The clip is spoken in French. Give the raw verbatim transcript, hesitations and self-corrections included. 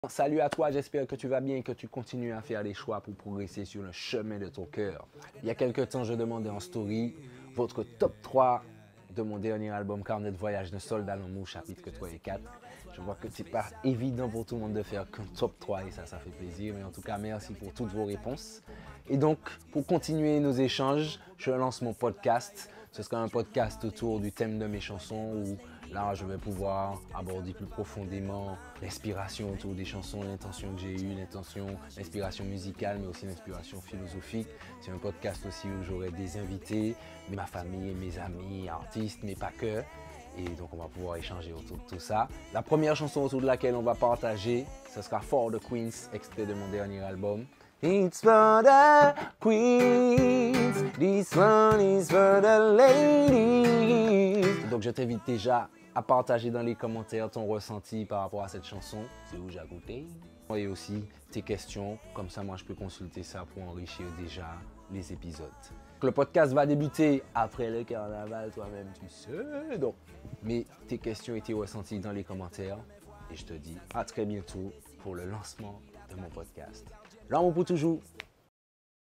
Salut à toi, j'espère que tu vas bien et que tu continues à faire des choix pour progresser sur le chemin de ton cœur. Il y a quelques temps, je demandais en story votre top trois de mon dernier album Carnet de voyage de Soldat L'amour, chapitre trois et quatre. Je vois que c'est pas évident pour tout le monde de faire qu'un top trois et ça, ça fait plaisir. Mais en tout cas, merci pour toutes vos réponses. Et donc, pour continuer nos échanges, je lance mon podcast. Ce sera un podcast autour du thème de mes chansons où là, je vais pouvoir aborder plus profondément l'inspiration autour des chansons, l'intention que j'ai eue, l'intention, l'inspiration musicale, mais aussi l'inspiration philosophique. C'est un podcast aussi où j'aurai des invités, ma famille, mes amis, artistes, mais pas que. Et donc, on va pouvoir échanger autour de tout ça. La première chanson autour de laquelle on va partager, ce sera For the Queens, extrait de mon dernier album. It's for the queens, this one is for the ladies. Donc je t'invite déjà à partager dans les commentaires ton ressenti par rapport à cette chanson. C'est où j'ai goûté. Et aussi tes questions, comme ça moi je peux consulter ça pour enrichir déjà les épisodes. Le podcast va débuter après le carnaval, toi-même tu sais. Donc, mets tes questions et tes ressentis dans les commentaires. Et je te dis à très bientôt pour le lancement de mon podcast. L'amour pour toujours.